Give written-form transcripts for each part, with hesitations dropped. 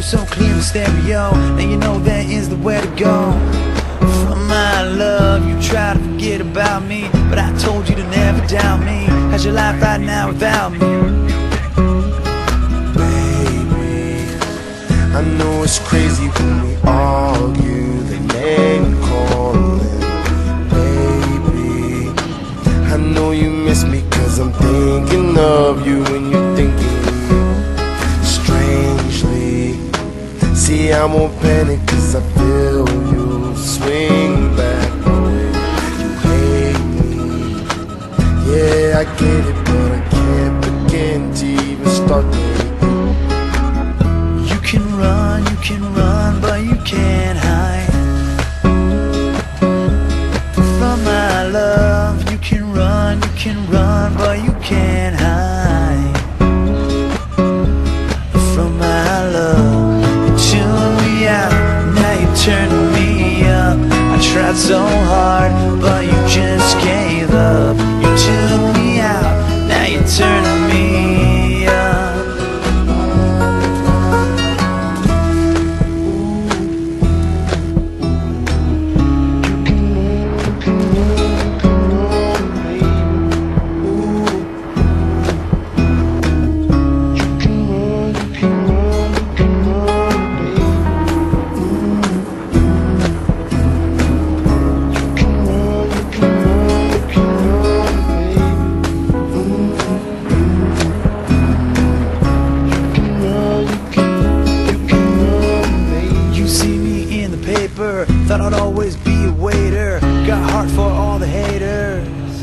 so clear in stereo. Now you know that is the way to go. From my love, you try to forget about me, but I told you to never doubt me. How's your life right now without me? Baby, I know it's crazy when we argue, the name calling. Baby, I know you miss me 'cause I'm thinking of you when you're thinking of me. Strangely, see, I won't panic 'cause I feel you swing back away. You hate me, yeah, I get it, but I can't begin to even start to hate you. You can run, but you can't hide from my love. You can run, but you can't hide from my love. You tuned me out, now you're turning me up. I tried so hard, but you just gave up. You tuned me out, now you're turning me up. Thought I'd always be a waiter. Got heart for all the haters,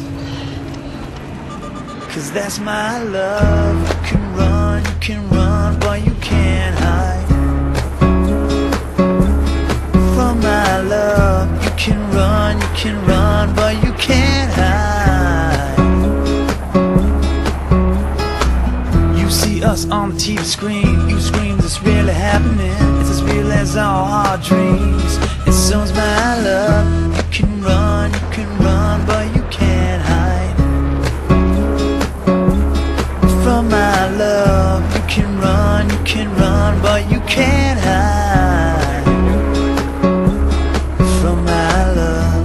'cause that's my love. You can run, but you can't hide from my love. You can run, but you can't hide. You see us on the TV screen, you scream, is this really happening? It's as real as all our dreams. And so's my love. You can run, but you can't hide from my love. You can run, but you can't hide from my love.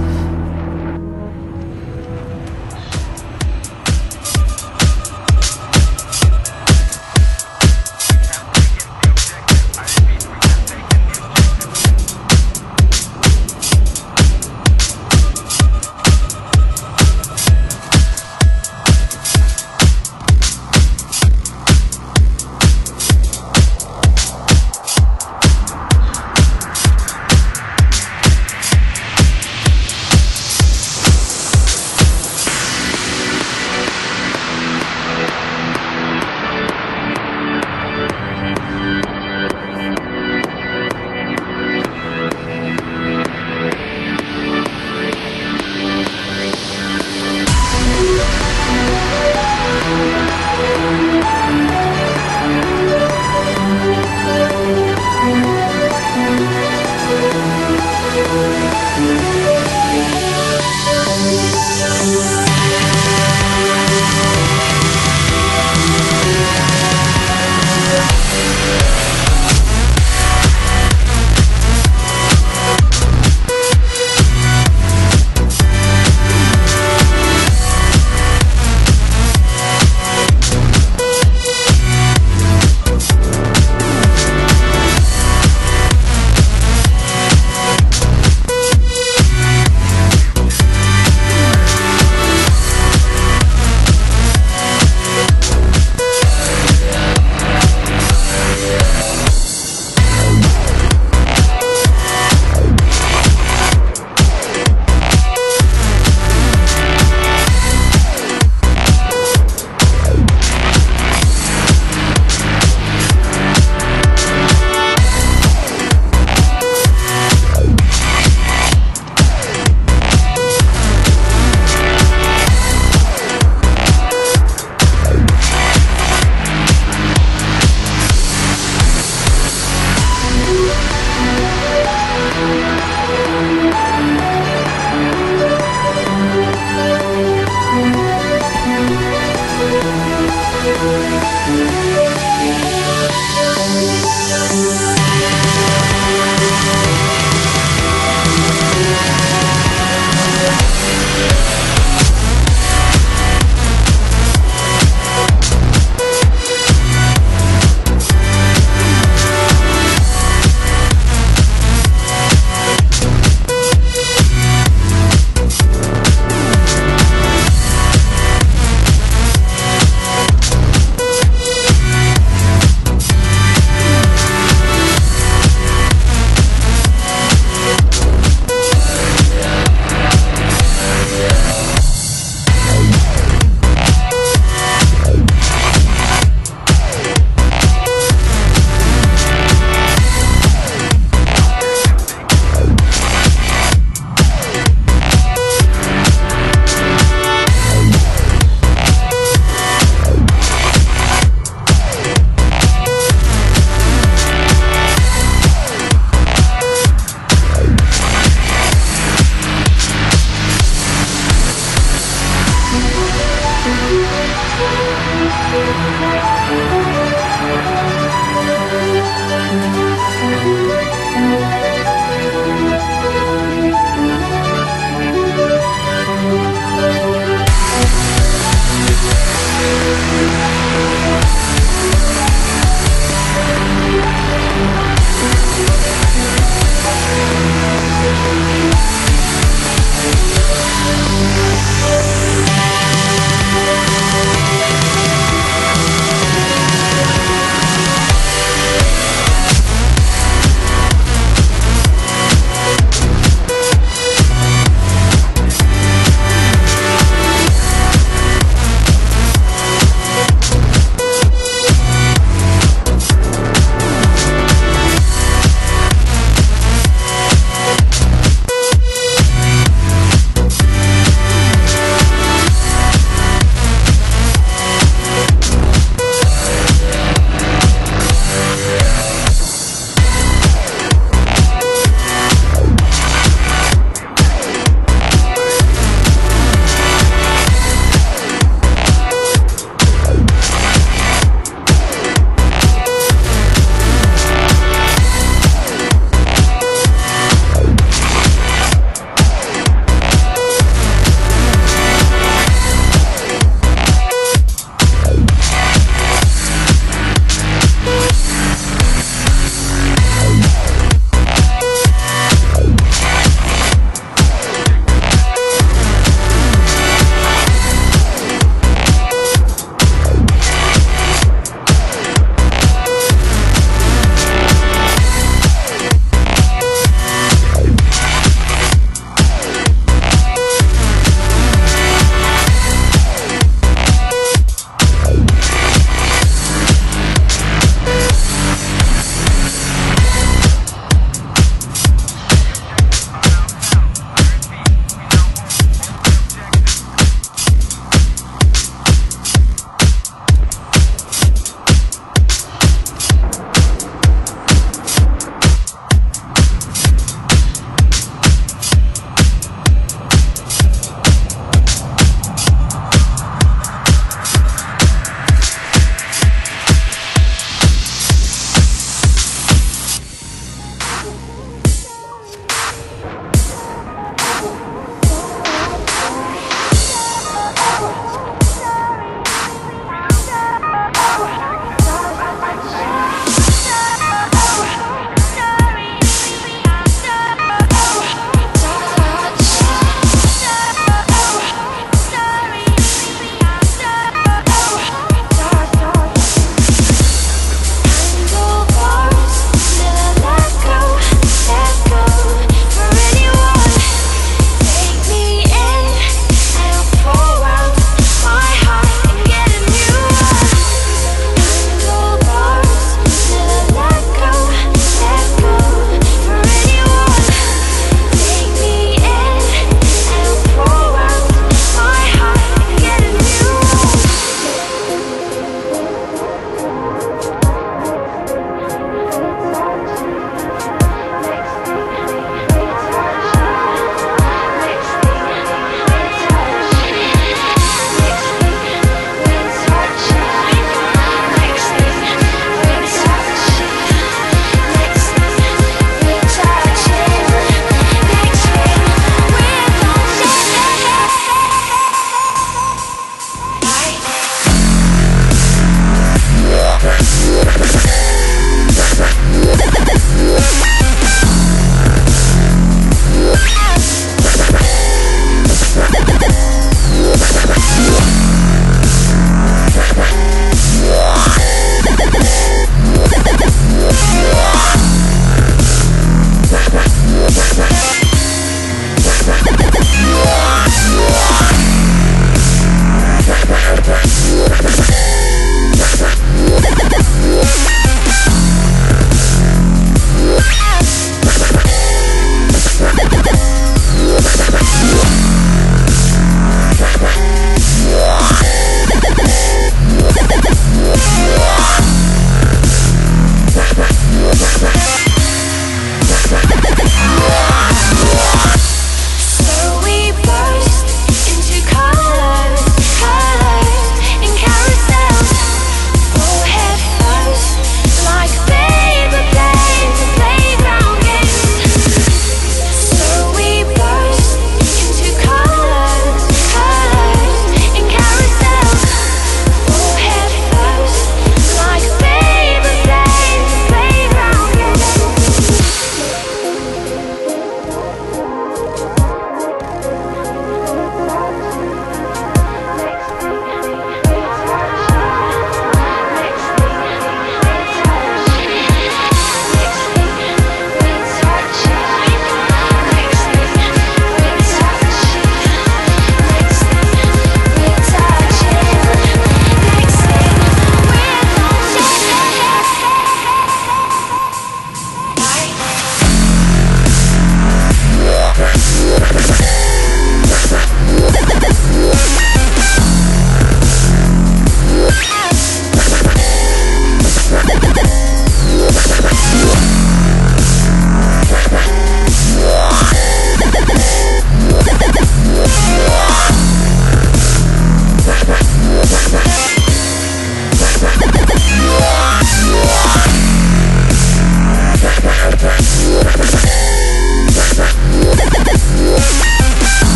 We'll be right back.